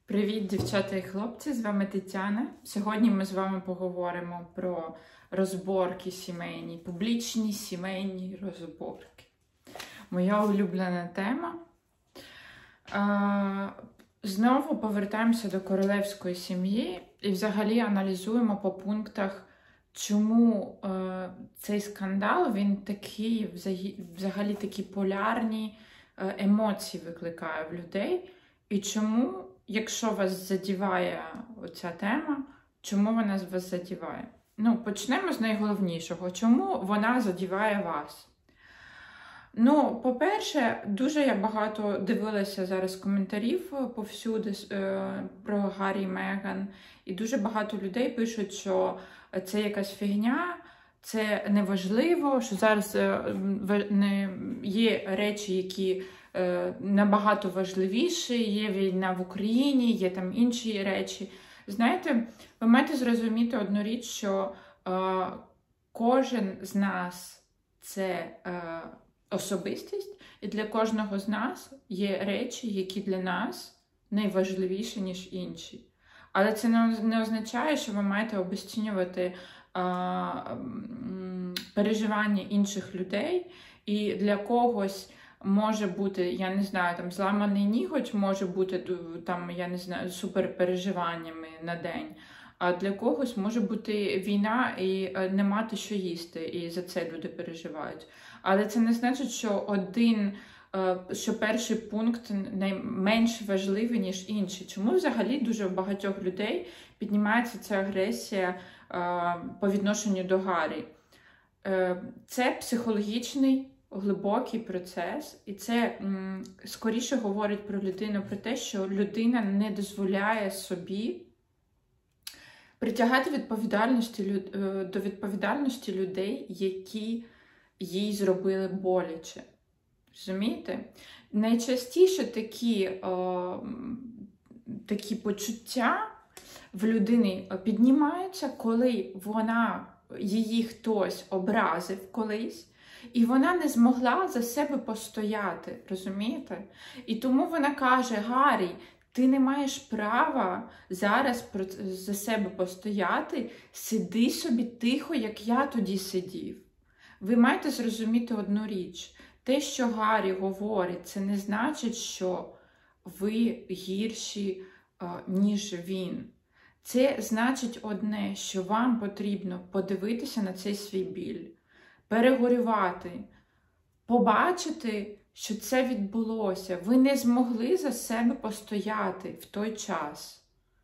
Привіт, дівчата і хлопці! З вами Тетяна. Сьогодні ми з вами поговоримо про розборки сімейні, публічні сімейні розборки. Моя улюблена тема. Знову повертаємося до королевської сім'ї і взагалі аналізуємо по пунктах, чому цей скандал, він такий, взагалі такі полярні емоції викликає в людей. І чому, якщо вас задіває оця тема, чому вона вас задіває? Ну, почнемо з найголовнішого. Чому вона задіває вас? Ну, по-перше, дуже я багато дивилася зараз коментарів повсюди про Гаррі і Меган. І дуже багато людей пишуть, що це якась фігня, це неважливо, що зараз є речі, які набагато важливіші, є війна в Україні, є там інші речі. Знаєте, ви маєте зрозуміти одну річ, що кожен з нас – це особистість, і для кожного з нас є речі, які для нас найважливіші, ніж інші. Але це не означає, що ви маєте обесцінювати переживання інших людей, і для когось може бути, я не знаю, там зламаний ніготь може бути, там, я не знаю, суперпереживаннями на день, а для когось може бути війна і не мати що їсти, і за це люди переживають. Але це не значить, що перший пункт найменш важливий, ніж інший. Чому взагалі дуже у багатьох людей піднімається ця агресія по відношенню до Гаррі? Це психологічний, глибокий процес, і це скоріше говорить про людину, про те, що людина не дозволяє собі притягати до відповідальності людей, які їй зробили боляче. Розумієте? Найчастіше такі почуття в людини піднімаються, коли її хтось образив колись, і вона не змогла за себе постояти, розумієте? І тому вона каже: Гаррі, ти не маєш права зараз за себе постояти, сиди собі тихо, як я тоді сидів. Ви маєте зрозуміти одну річ. Те, що Гаррі говорить, це не значить, що ви гірші, ніж він. Це значить одне, що вам потрібно подивитися на цей свій біль, перегорювати, побачити, що це відбулося. Ви не змогли за себе постояти в той час.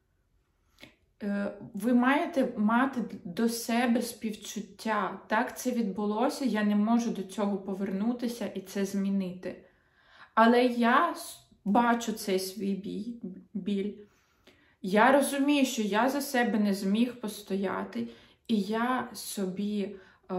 Ви маєте мати до себе співчуття. Так, це відбулося, я не можу до цього повернутися і це змінити. Але я бачу цей свій біль. Я розумію, що я за себе не зміг постояти, і я собі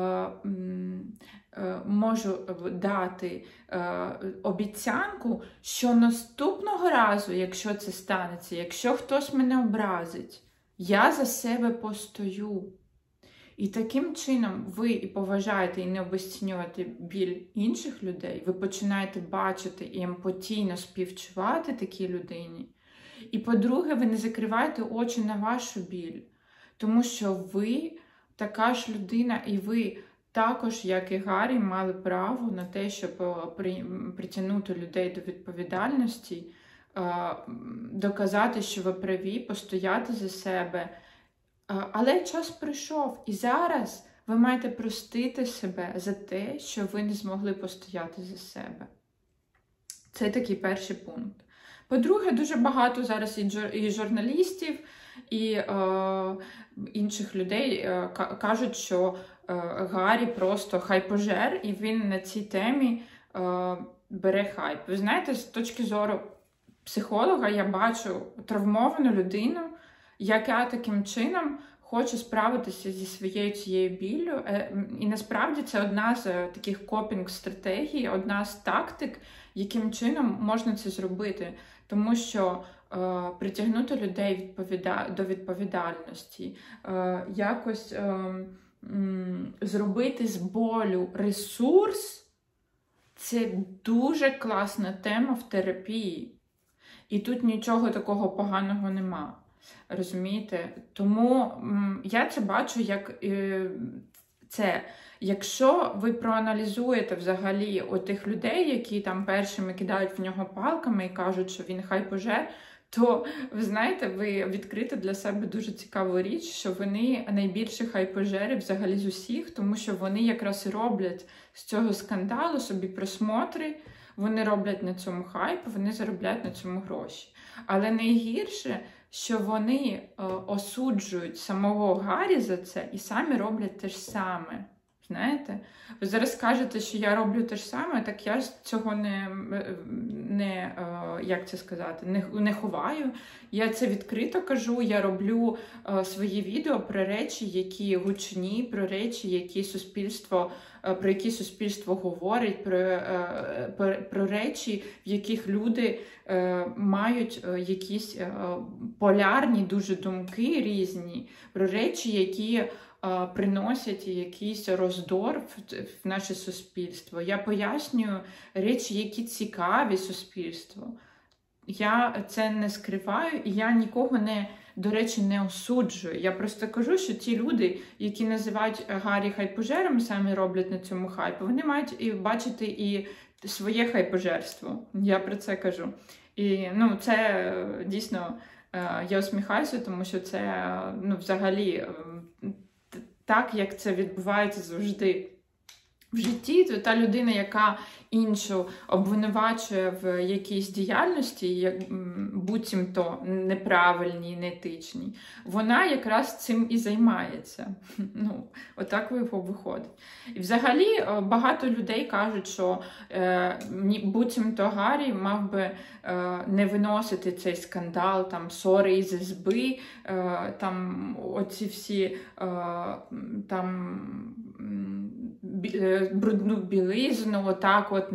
можу дати обіцянку, що наступного разу, якщо це станеться, якщо хтось мене образить, я за себе постою. І таким чином ви і поважаєте, і не обесцінюєте біль інших людей, ви починаєте бачити і емпатійно співчувати такій людині. І, по-друге, ви не закриваєте очі на вашу біль, тому що ви така ж людина, і ви також, як і Гаррі, мали право на те, щоб притягнути людей до відповідальності, доказати, що ви праві, постояти за себе. Але час прийшов, і зараз ви маєте простити себе за те, що ви не змогли постояти за себе. Це такий перший пункт. По-друге, дуже багато зараз і журналістів, і інших людей кажуть, що Гаррі просто хайпожер, і він на цій темі бере хайп. Ви знаєте, з точки зору психолога я бачу травмовану людину, яка таким чином хоче справитися зі своєю цією біллю. І насправді це одна з таких копінг-стратегій, одна з тактик, яким чином можна це зробити. Тому що притягнути людей до відповідальності, якось зробити з болю ресурс – це дуже класна тема в терапії. І тут нічого такого поганого нема. Розумієте? Тому я це бачу як це. Якщо ви проаналізуєте взагалі отих людей, які там першими кидають в нього палками і кажуть, що він хайпожер, то, ви знаєте, ви відкрите для себе дуже цікаву річ, що вони найбільші хайпожери взагалі з усіх, тому що вони якраз і роблять з цього скандалу собі просмотри, вони роблять на цьому хайп, вони заробляють на цьому гроші. Але найгірше, що вони осуджують самого Гаррі за це і самі роблять те ж саме. Знаєте? Ви зараз кажете, що я роблю те ж саме, так я ж цього як це сказати, не ховаю. Я це відкрито кажу, я роблю свої відео про речі, які гучні, про речі, про які суспільство говорить, про речі, в яких люди мають якісь полярні дуже думки різні, про речі, які приносять якийсь роздор в наше суспільство. Я пояснюю речі, які цікаві суспільству. Я це не скриваю, і я нікого до речі, не осуджую. Я просто кажу, що ті люди, які називають Гаррі хайпожером, самі роблять на цьому хайпу, вони мають і бачити і своє хайпожерство. Я про це кажу. І це дійсно, я усміхаюся, тому що це взагалі так, як це відбувається завжди в житті, то та людина, яка іншу обвинувачує в якійсь діяльності, буцімто неправильній, неетичній, вона якраз цим і займається. Отак виходить. І взагалі багато людей кажуть, що буцімто Гаррі мав би не виносити цей скандал, там, ссори із СБУ, там, оці всі, там, брудну білизну, отак от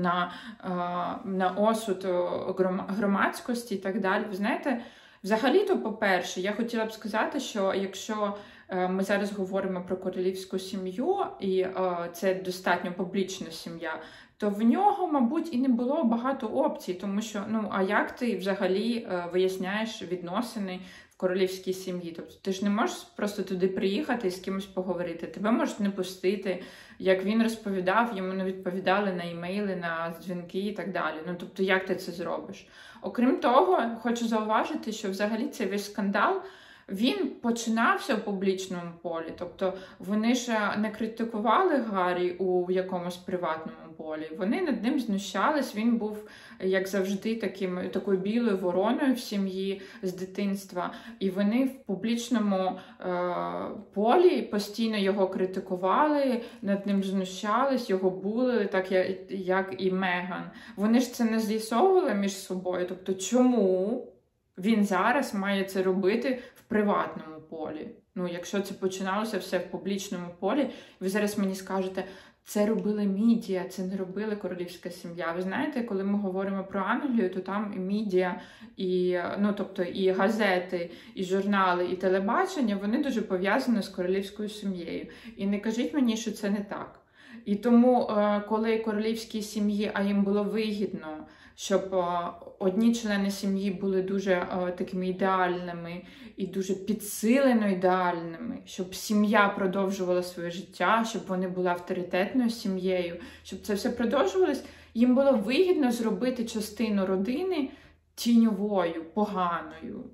на осуд громадськості і так далі. Ви знаєте, взагалі-то, по-перше, я хотіла б сказати, що якщо ми зараз говоримо про королівську сім'ю, і це достатньо публічна сім'я, то в нього, мабуть, і не було багато опцій, тому що, а як ти взагалі виясняєш відносини в королівській сім'ї? Тобто ти ж не можеш просто туди приїхати і з кимось поговорити. Тебе можуть не пустити. Як він розповідав, йому не відповідали на імейли, на дзвінки і так далі. Тобто, як ти це зробиш? Окрім того, хочу зауважити, що взагалі цей весь скандал, він починався в публічному полі. Тобто, вони ж не критикували Гаррі у якомусь приватному полі. Вони над ним знущались, він був, як завжди, такою білою вороною в сім'ї з дитинства. І вони в публічному полі постійно його критикували, над ним знущались, його булили, так як і Меган. Вони ж це не з'ясовували між собою. Тобто, чому він зараз має це робити в приватному полі? Якщо це починалося все в публічному полі, ви зараз мені скажете, це робили медіа, це не робила королівська сім'я. Ви знаєте, коли ми говоримо про Англію, то там і медіа, і, тобто і газети, і журнали, і телебачення, вони дуже пов'язані з королівською сім'єю. І не кажіть мені, що це не так. І тому, коли королівській сім'ї, а їм було вигідно, щоб одні члени сім'ї були дуже такими ідеальними і дуже підсилено ідеальними, щоб сім'я продовжувала своє життя, щоб вони були авторитетною сім'єю, щоб це все продовжувалось, їм було вигідно зробити частину родини тіньовою, поганою,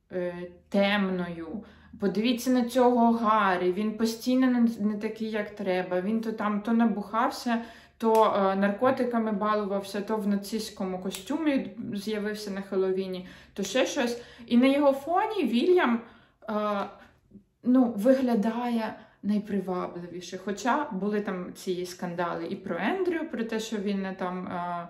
темною. Подивіться на цього Гаррі, він постійно не такий, як треба, він то набухався, то наркотиками балувався, то в нацистському костюмі з'явився на Хеллоуіні, то ще щось. І на його фоні Вільям виглядає найпривабливіше. Хоча були там ці скандали і про Ендрю, про те, що він там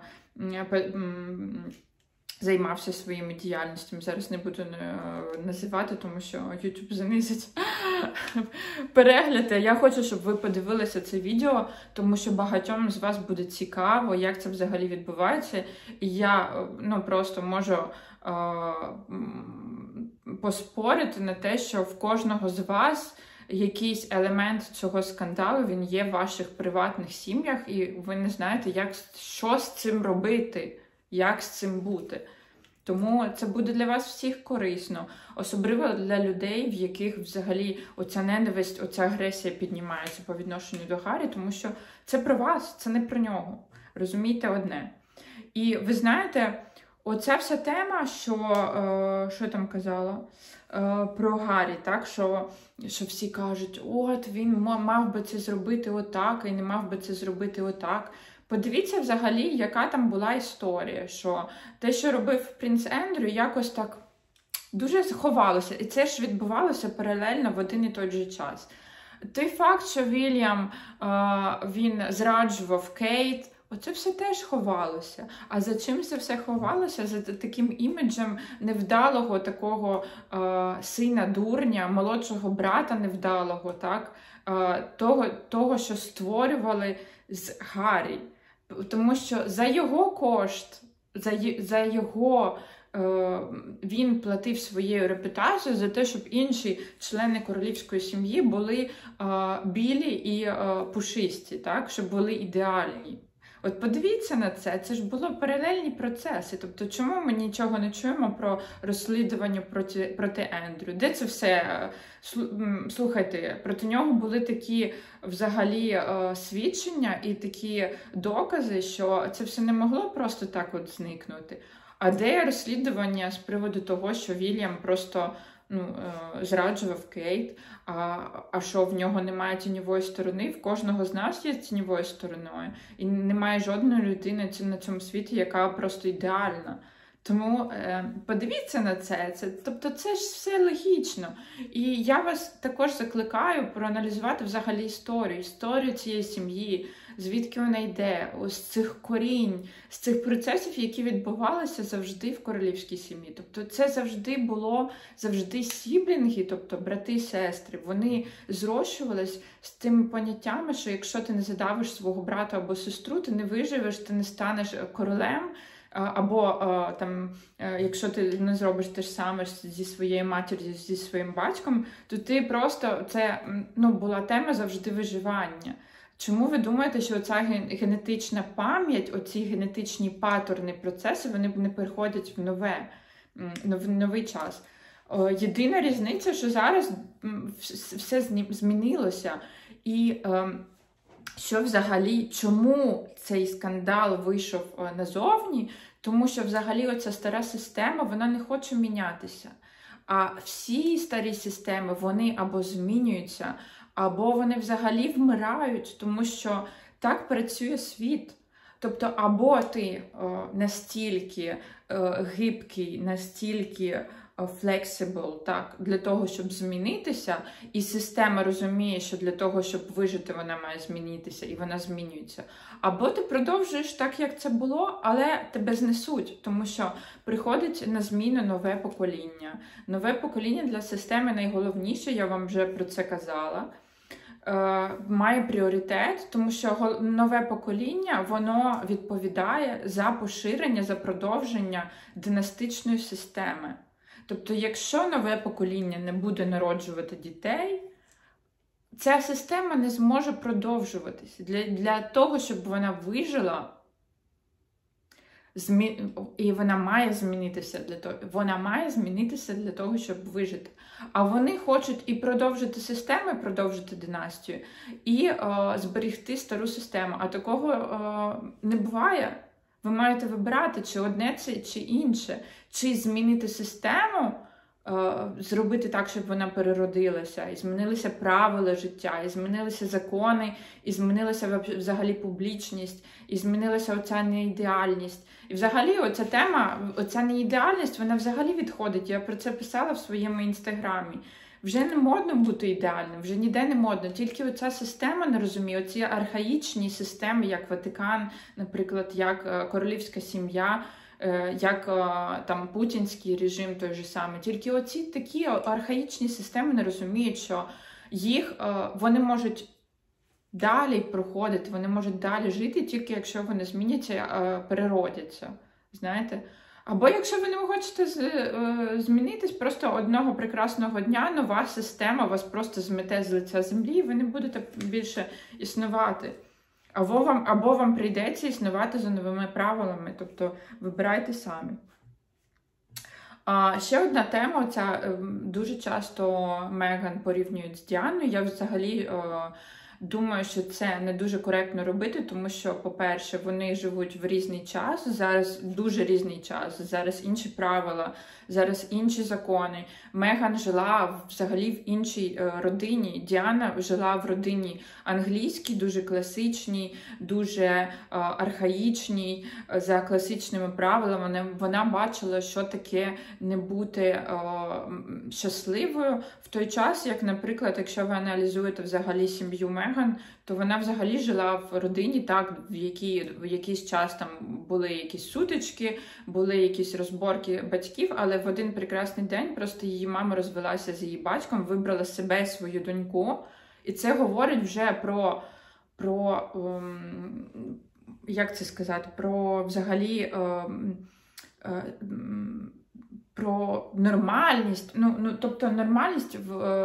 займався своїми діяльностями. Зараз не буду називати, тому що YouTube занизить перегляди. Я хочу, щоб ви подивилися це відео, тому що багатьом з вас буде цікаво, як це взагалі відбувається. І я просто можу поспорити на те, що в кожного з вас якийсь елемент цього скандалу, він є в ваших приватних сім'ях, і ви не знаєте, що з цим робити, як з цим бути. Тому це буде для вас всіх корисно, особливо для людей, в яких взагалі оця ненависть, оця агресія піднімається по відношенню до Гаррі, тому що це про вас, це не про нього. Розумієте одне. І ви знаєте, оця вся тема, що там казала, про Гаррі, так, що всі кажуть, от він мав би це зробити отак, і не мав би це зробити отак. Подивіться взагалі, яка там була історія, що те, що робив принц Ендрю, якось так дуже заховалося. І це ж відбувалося паралельно в один і той же час. Той факт, що Вільям, він зраджував Кейт, оце все теж ховалося. А за чим це все ховалося? За таким іміджем невдалого такого сина дурня, молодшого брата невдалого, так? Того, що створювали з Гаррі. Тому що за його кошт, за його він платив своєю репутацією за те, щоб інші члени королівської сім'ї були білі і пушисті, так? Щоб були ідеальні. От подивіться на це ж було паралельні процеси. Тобто, чому ми нічого не чуємо про розслідування проти Ендрю? Де це все? Слухайте, проти нього були такі взагалі свідчення і такі докази, що це все не могло просто так от зникнути. А де розслідування з приводу того, що Вільям просто зраджував Кейт, а що в нього немає тіньової сторони? В кожного з нас є тіньовою стороною. І немає жодної людини на цьому світі, яка просто ідеальна. Тому подивіться на це. Тобто це ж все логічно. І я вас також закликаю проаналізувати взагалі історію цієї сім'ї, звідки вона йде, ось цих корінь, з цих процесів, які відбувалися завжди в королівській сім'ї. Тобто це завжди сіблінги, тобто брати і сестри, вони зрощувались з тими поняттями, що якщо ти не задавиш свого брата або сестру, ти не виживеш, ти не станеш королем, або якщо ти не зробиш те ж саме зі своєю матір'ю, зі своїм батьком, то ти просто, це була тема завжди виживання. Чому ви думаєте, що оця генетична пам'ять, оці генетичні паттерни, процеси, вони не переходять в новий час? Єдина різниця, що зараз все змінилося. І що взагалі, чому цей скандал вийшов назовні? Тому що взагалі оця стара система, вона не хоче мінятися. А всі старі системи, вони або змінюються, або вони взагалі вмирають, тому що так працює світ. Тобто або ти настільки гибкий, настільки flexible, так, для того, щоб змінитися, і система розуміє, що для того, щоб вижити, вона має змінитися, і вона змінюється. Або ти продовжуєш так, як це було, але тебе знесуть, тому що приходить на зміну нове покоління. Нове покоління для системи найголовніше, я вам вже про це казала, має пріоритет, тому що нове покоління, воно відповідає за поширення, за продовження династичної системи. Тобто, якщо нове покоління не буде народжувати дітей, ця система не зможе продовжуватися. Для того, щоб вона вижила, і вона має змінитися для того, щоб вижити. А вони хочуть і продовжити систему, і продовжити династію, і зберегти стару систему. А такого не буває. Ви маєте вибирати, чи одне це, чи інше. Чи змінити систему, зробити так, щоб вона переродилася, і змінилися правила життя, і змінилися закони, і змінилася взагалі публічність, і змінилася оця неідеальність. І взагалі оця тема, оця неідеальність, вона взагалі відходить. Я про це писала в своєму інстаграмі. Вже не модно бути ідеальним, вже ніде не модно. Тільки оця система не розуміє, оці архаїчні системи, як Ватикан, наприклад, як королівська сім'я, як там путінський режим той же самий. Тільки оці такі архаїчні системи не розуміють, що вони можуть далі проходити, вони можуть далі жити, тільки якщо вони зміняться, переродяться. Знаєте? Або якщо ви не хочете змінитись, просто одного прекрасного дня нова система вас просто змете з лиця землі, і ви не будете більше існувати. Або вам прийдеться існувати за новими правилами, тобто вибирайте самі. Ще одна тема, дуже часто Меган порівнюють з Діаною. Я взагалі думаю, що це не дуже коректно робити, тому що, по-перше, вони живуть в різний час, зараз дуже різний час, зараз інші правила, зараз інші закони. Меган жила взагалі в іншій родині, Діана жила в родині англійській, дуже класичній, дуже архаїчній, за класичними правилами. Вона бачила, що таке не бути щасливою в той час, як, наприклад, якщо ви аналізуєте взагалі сім'ю Меган, то вона взагалі жила в родині, так, в якийсь час там були якісь сутички, були якісь розборки батьків, але в один прекрасний день просто її мама розвелася з її батьком, вибрала себе, свою доньку, і це говорить вже про як це сказати, про взагалі про нормальність, тобто нормальність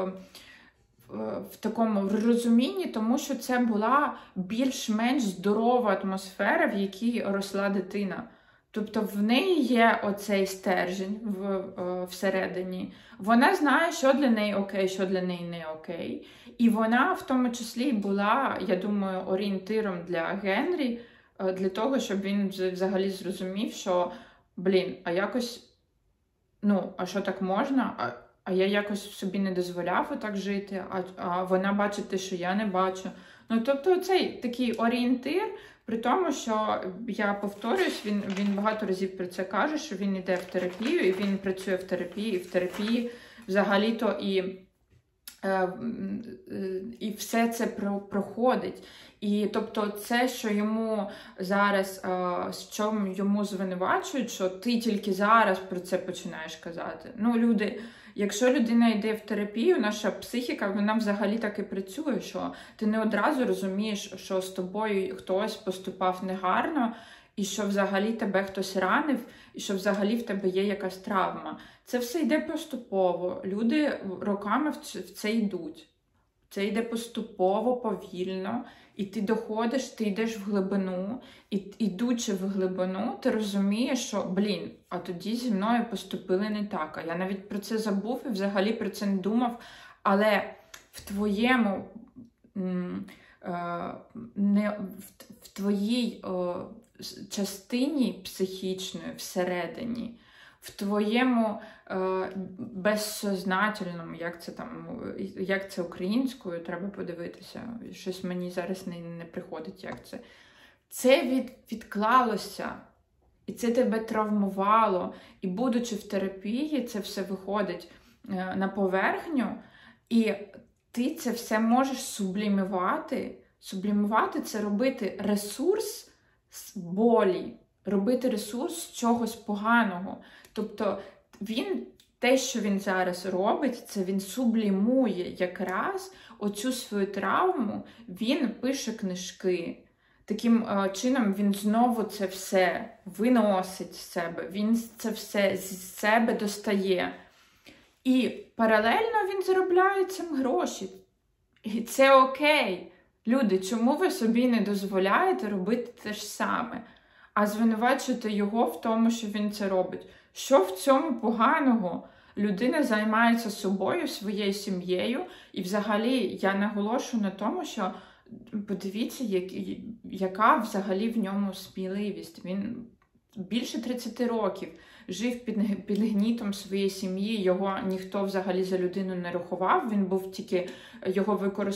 в такому розумінні, тому що це була більш-менш здорова атмосфера, в якій росла дитина. Тобто в неї є оцей стержень всередині. Вона знає, що для неї окей, що для неї не окей. І вона в тому числі була, я думаю, орієнтиром для Генрі, для того, щоб він взагалі зрозумів, що, а якось, а що так можна? А я якось собі не дозволяв отак жити, а вона бачить те, що я не бачу. Тобто цей такий орієнтир, при тому, що, я повторюсь, він багато разів про це каже, що він йде в терапію, і він працює в терапії, і в терапії взагалі-то і все це проходить. І тобто це, що йому зараз, з чому йому звинувачують, що ти тільки зараз про це починаєш казати. Люди, якщо людина йде в терапію, наша психіка, вона взагалі так і працює, що ти не одразу розумієш, що з тобою хтось поступав негарно, і що взагалі тебе хтось ранив, і що взагалі в тебе є якась травма. Це все йде поступово. Люди роками в це йдуть. Це йде поступово, повільно, і ти доходиш, ти йдеш в глибину, і йдучи в глибину, ти розумієш, що, а тоді зі мною поступили не так. А я навіть про це забув і взагалі про це не думав, але в твоєму, в твоїй частині психічної, всередині, в твоєму безсознательному, як це українською, треба подивитися, щось мені зараз не приходить, як це. Це відклалося, і це тебе травмувало, і будучи в терапії, це все виходить на поверхню, і ти це все можеш сублімувати. Сублімувати – це робити ресурс з болі, робити ресурс з чогось поганого. Тобто те, що він зараз робить, це він сублімує якраз оцю свою травму, він пише книжки. Таким чином він знову це все виносить з себе, він це все з себе достає. І паралельно він заробляє цим гроші. І це окей. Люди, чому ви собі не дозволяєте робити те ж саме? А звинувачуєте його в тому, що він це робить. Що в цьому поганого? Людина займається собою, своєю сім'єю, і взагалі я наголошую на тому, що подивіться, яка взагалі в ньому сміливість. Він більше 30 років жив під гнітом своєї сім'ї, його ніхто взагалі за людину не рахував, він був тільки, його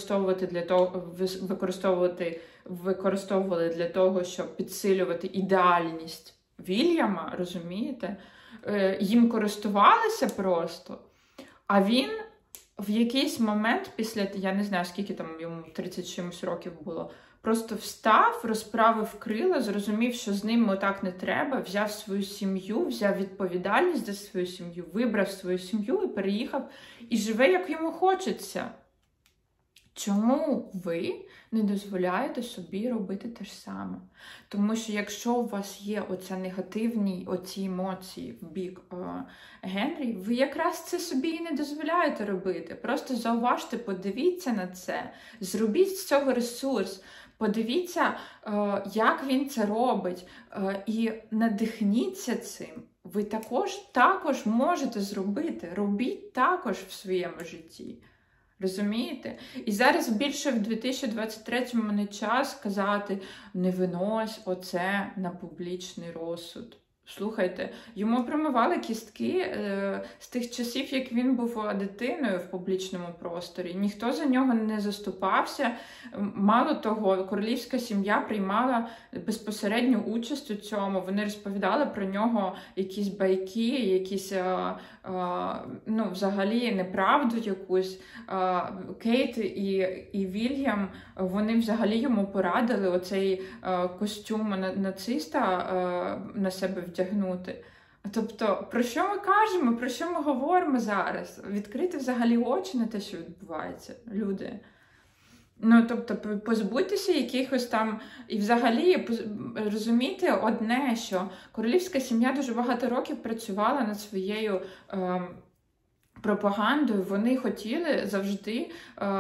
використовували для того, щоб підсилювати ідеальність Вільяма, розумієте? Їм користувалися просто, а він в якийсь момент після, я не знаю, скільки там йому 30 чимось років було, просто встав, розправив крила, зрозумів, що з ним отак не треба, взяв свою сім'ю, взяв відповідальність за свою сім'ю, вибрав свою сім'ю і переїхав, і живе, як йому хочеться. Чому ви не дозволяєте собі робити те ж саме? Тому що якщо у вас є оці емоції в бік Генрі, ви якраз це собі і не дозволяєте робити. Просто зауважте, подивіться на це, зробіть з цього ресурс, подивіться, як він це робить, і надихніться цим. ви також можете зробити. Робіть також в своєму житті. Розумієте? І зараз більше в 2023-му не час казати «не винось оце на публічний розсуд». Слухайте, йому промивали кістки з тих часів, як він був дитиною в публічному просторі. Ніхто за нього не заступався. Мало того, королівська сім'я приймала безпосередню участь у цьому. Вони розповідали про нього якісь байки, якісь, взагалі неправду якусь. Кейт і Вільям, вони взагалі йому порадили оцей костюм нациста на себе вдягнути. Тобто, про що ми кажемо, про що ми говоримо зараз? Відкрити взагалі очі на те, що відбувається, люди. Тобто, позбудьтеся якихось там, і взагалі розумійте одне, що королівська сім'я дуже багато років працювала над своєю пропагандою. Вони хотіли завжди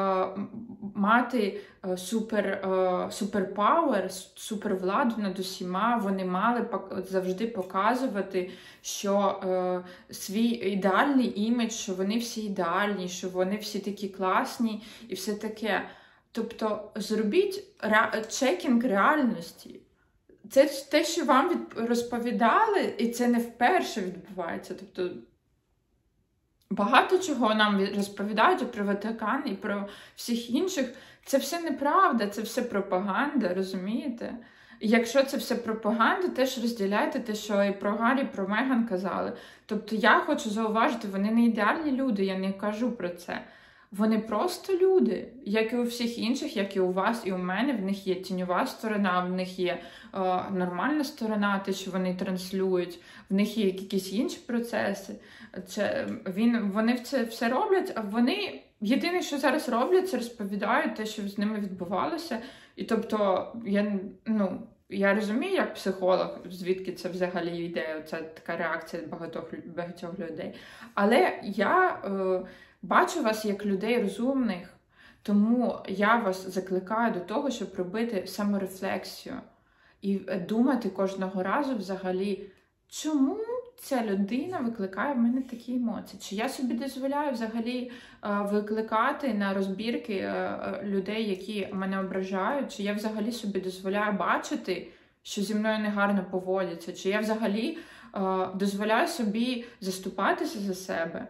мати суперпауер, супервладу над усіма. Вони мали завжди показувати, що свій ідеальний імідж, що вони всі ідеальні, що вони всі такі класні і все таке. Тобто зробіть чекінг реальності. Це те, що вам розповідали, і це не вперше відбувається. Тобто багато чого нам розповідають і про Ватикан, і про всіх інших. Це все неправда, це все пропаганда, розумієте? І якщо це все пропаганда, теж розділяйте те, що і про Гаррі, і про Меган казали. Тобто я хочу зауважити, вони не ідеальні люди, я не кажу про це. Вони просто люди, як і у всіх інших, як і у вас, і у мене. В них є тіньова сторона, в них є нормальна сторона, те, що вони транслюють, в них є якісь інші процеси. Вони це все роблять, а вони єдине, що зараз роблять, це розповідають те, що з ними відбувалося. І тобто, я розумію, як психолог, звідки це взагалі йде, ця така реакція багатьох людей. Але я бачу вас як людей розумних, тому я вас закликаю до того, щоб робити саморефлексію і думати кожного разу взагалі, чому ця людина викликає в мене такі емоції? Чи я собі дозволяю взагалі викликати на розбірки людей, які мене ображають? Чи я взагалі собі дозволяю бачити, що зі мною негарно поводяться? Чи я взагалі дозволяю собі заступатися за себе?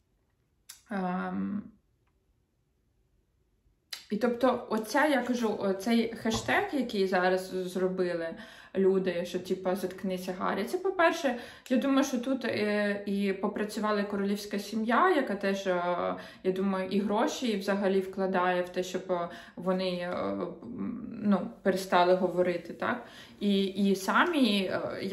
І тобто, я кажу, оцей хештег, який зараз зробили люди, що заткнися, Гаррі. Це, по-перше, я думаю, що тут і попрацювала королівська сім'я, яка теж, я думаю, і гроші взагалі вкладає в те, щоб вони перестали говорити, так? І самі,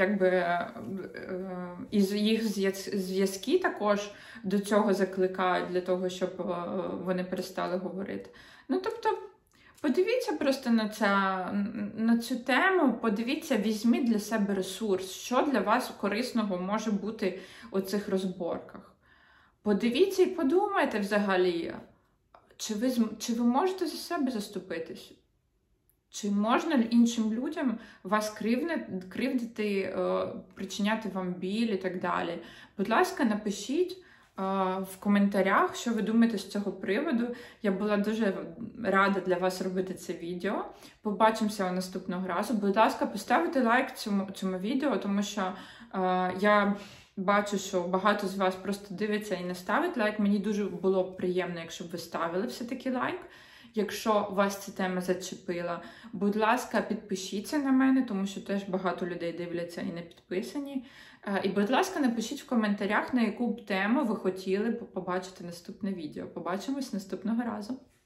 їх зв'язки також до цього закликають, для того, щоб вони перестали говорити. Тобто, подивіться просто на цю тему, подивіться, візьміть для себе ресурс, що для вас корисного може бути у цих розборках. Подивіться і подумайте взагалі, чи ви можете за себе заступитись? Чи можна іншим людям вас кривдити, причиняти вам біль і так далі? Будь ласка, напишіть в коментарях, що ви думаєте з цього приводу. Я була дуже рада для вас робити це відео. Побачимося наступного разу. Будь ласка, поставте лайк цьому відео, тому що я бачу, що багато з вас просто дивиться і не ставить лайк. Мені дуже було б приємно, якщо б ви ставили все-таки лайк. Якщо вас ця тема зачепила, будь ласка, підпишіться на мене, тому що теж багато людей дивляться і не підписані. І, будь ласка, напишіть в коментарях, на яку б тему ви хотіли побачити наступне відео. Побачимось наступного разу.